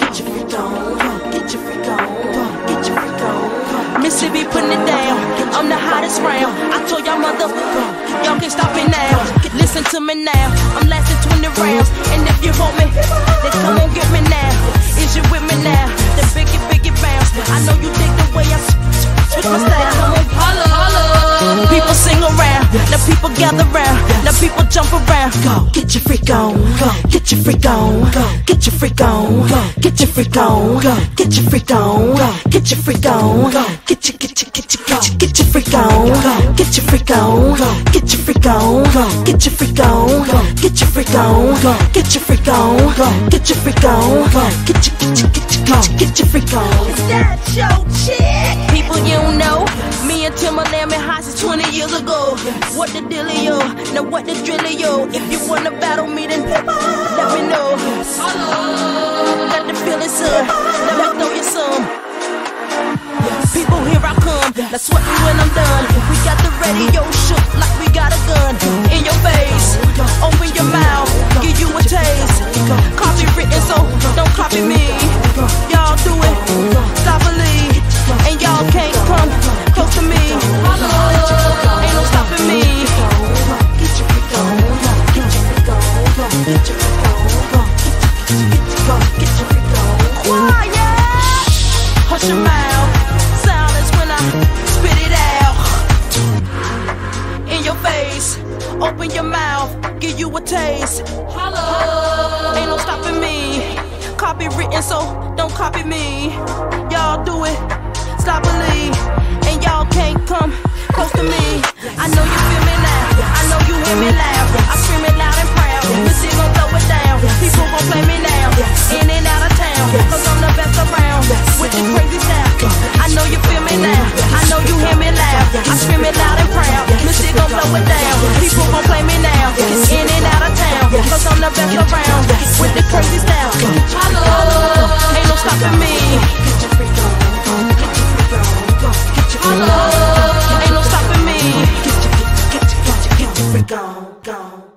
get your freak on, get your freak on, get your freak on. Missy be putting it down, I'm the hottest round. I told y'all y'all can't stop me now. Listen to me now, I'm lasting 20 rounds. And if you want me, then come on get me now. Is you with me now? The biggie bounce. I know you dig the way I switch my style. Come on, holla, holla. People sing around, now people gather round, now people jump around. Go, get your freak on, go, get your freak on, go, get your freak on, go, get your freak on, go, get your freak on, go, get your freak on, go, get your freak on, go, get your freak on, go, get your freak on, go, get your freak on, go, get your freak on, go, get your freak on, go, get your freak on, go, get your freak on. Is that your chick? People you don't know, me and Timberland been hot since 20 years ago. What the dealio? Now what the drillio? If you wanna battle me, then let me know. Got the feeling, son. Let me throw you some. People, here I come. Now sweat me when I'm done. We got the radio shook like we got a gun. In your face, open your mouth, give you a taste. Copy written, so don't copy me. Y'all do it, stop believe, and y'all can't come close to me. Ain't no stopping me. Get your freak on, get your freak on, get your freak on, get your freak on. Quiet, hush your mouth. Silence when I spit it out. In your face, open your mouth, give you a taste. Hello, ain't no stopping me. Copy written, so don't copy me. Y'all do it, stop believe, and y'all can't come close to me. I know you feel me now, I know you hear me loud. I scream it loud and proud, Missy gon' throw it down. People gon' play me now, in and out of town, cause I'm the best around, with the crazy style. I know you feel me now, I know you hear me loud. I scream it loud and proud, Missy gon' throw it down. People gon' play me now, in and out of town, cause I'm the best around, with the crazy style. Hello, ain't no stopping me. Get your freak on, get your freak on, get your freak on. Ain't no stopping me. Get your freak on, gone.